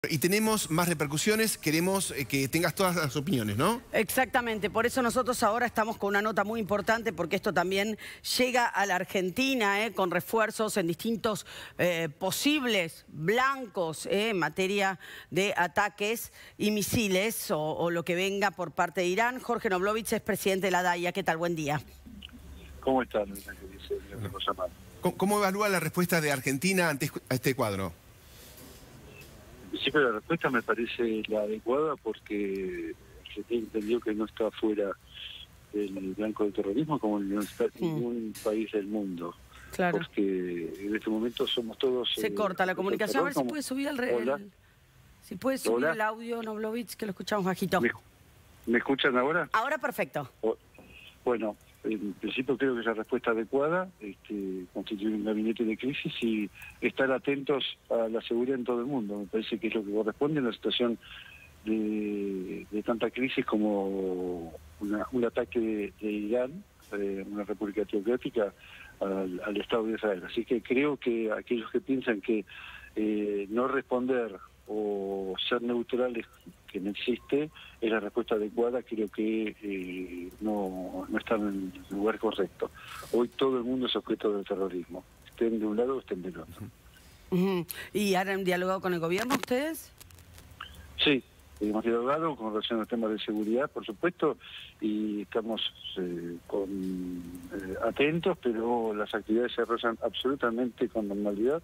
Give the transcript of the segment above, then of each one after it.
Y tenemos más repercusiones, queremos que tengas todas las opiniones, ¿no? Exactamente, por eso nosotros ahora estamos con una nota muy importante, porque esto también llega a la Argentina, con refuerzos en distintos posibles blancos en materia de ataques y misiles o lo que venga por parte de Irán. Jorge Knoblovich es presidente de la DAIA. ¿Qué tal? Buen día. ¿Cómo están? ¿Cómo evalúa la respuesta de Argentina ante este cuadro? En principio la respuesta me parece la adecuada porque Argentina entendió que no está fuera del blanco del terrorismo como no está en ningún país del mundo. Claro. Porque en este momento somos todos... Se corta la comunicación. A ver si puede subir si puede subir el audio, Knoblovich, que lo escuchamos bajito. ¿Me escuchan ahora? Ahora perfecto. Bueno, en principio creo que es la respuesta adecuada, constituir un gabinete de crisis y estar atentos a la seguridad en todo el mundo. Me parece que es lo que corresponde en la situación de tanta crisis como un ataque de Irán, una república teocrática, al Estado de Israel. Así que creo que aquellos que piensan que no responder o ser neutrales, que no existe, es la respuesta adecuada. Creo que no están en el lugar correcto. Hoy todo el mundo es objeto del terrorismo, estén de un lado o estén del otro. ¿Y han dialogado con el gobierno ustedes? Sí, hemos dialogado con relación al tema de seguridad, por supuesto, y estamos atentos, pero las actividades se desarrollan absolutamente con normalidad.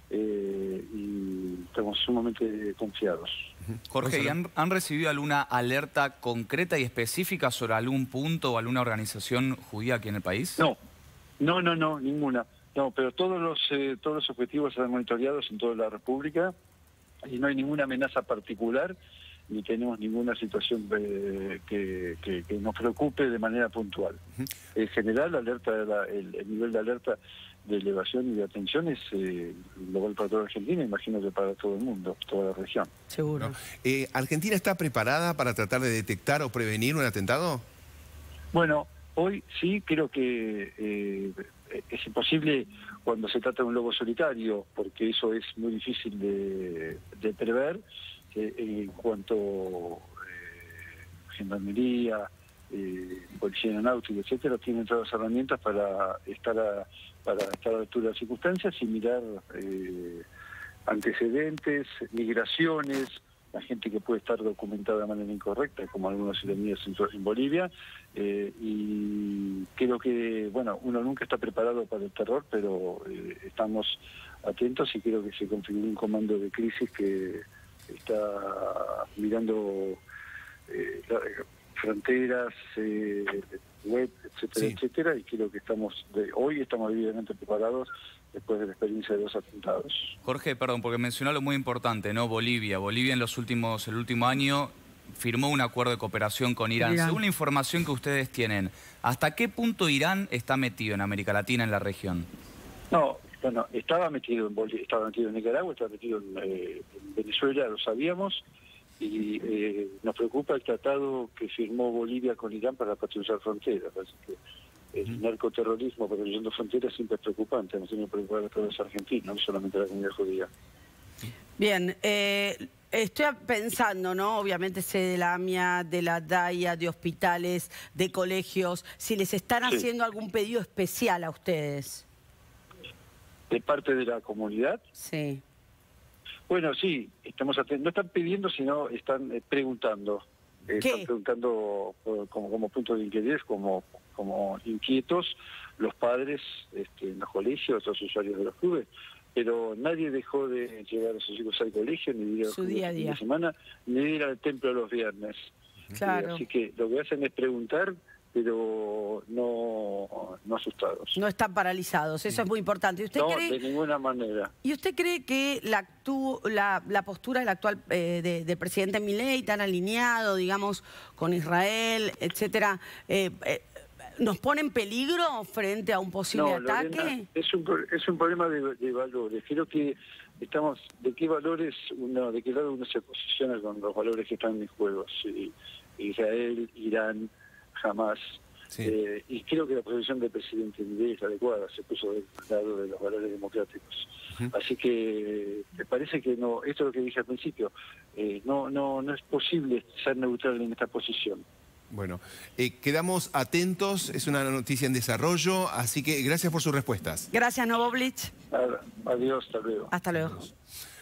Y estamos sumamente confiados. Jorge, ¿y han recibido alguna alerta concreta y específica sobre algún punto o alguna organización judía aquí en el país? No, ninguna. No, pero todos los objetivos están monitoreados en toda la República y no hay ninguna amenaza particular ni tenemos ninguna situación que nos preocupe de manera puntual. En general, el nivel de alerta de elevación y de atención es global para toda Argentina, imagino que para todo el mundo, toda la región. Seguro. ¿Argentina está preparada para tratar de detectar o prevenir un atentado? Bueno, hoy sí creo que es imposible cuando se trata de un lobo solitario, porque eso es muy difícil de prever. En cuanto gendarmería, policía aeronáutica, etcétera, tienen todas las herramientas para estar a la altura de las circunstancias y mirar antecedentes, migraciones, la gente que puede estar documentada de manera incorrecta, como algunos iraníes en Bolivia, y creo que, bueno, uno nunca está preparado para el terror, pero estamos atentos y creo que se configura un comando de crisis que está mirando fronteras, web, etcétera, etcétera, y creo que hoy estamos debidamente preparados después de la experiencia de los atentados. Jorge, perdón, porque mencionó algo muy importante, ¿no? Bolivia en el último año firmó un acuerdo de cooperación con Irán. Según la información que ustedes tienen, ¿hasta qué punto Irán está metido en América Latina, en la región? No, bueno, estaba metido en Bolivia, estaba metido en Nicaragua, estaba metido en Venezuela, lo sabíamos, y nos preocupa el tratado que firmó Bolivia con Irán para patrullar fronteras. Así que el narcoterrorismo patrullando fronteras siempre es preocupante, nos tiene que preocupar a todos los argentinos, no solamente a la comunidad judía. Bien, estoy pensando, ¿no? Obviamente sé de la AMIA, de la DAIA, de hospitales, de colegios, si les están haciendo algún pedido especial a ustedes. ¿De parte de la comunidad? Sí. Bueno, sí, estamos atentos. No están pidiendo, sino están preguntando. Están preguntando como punto de interés, como inquietos, los padres en los colegios, los usuarios de los clubes. Pero nadie dejó de llevar a sus hijos al colegio, ni de ir su día a día, de semana, ni de ir al templo los viernes. Claro. Así que lo que hacen es preguntar, pero no asustados. No están paralizados, eso es muy importante. ¿Y usted cree, de ninguna manera. ¿Y usted cree que la postura del actual del presidente Milei, tan alineado, digamos, con Israel, etcétera, nos pone en peligro frente a un posible ataque? Lorena, es un problema de valores. Creo que de qué lado uno se posiciona con los valores que están en juego. Israel, Irán, Hamas. Y creo que la posición del presidente Milei es adecuada, se puso del lado de los valores democráticos. Así que me parece que no, esto es lo que dije al principio, no es posible ser neutral en esta posición. Bueno, quedamos atentos, es una noticia en desarrollo, así que gracias por sus respuestas. Gracias, Novoblich. Adiós, hasta luego. Hasta luego. Adiós.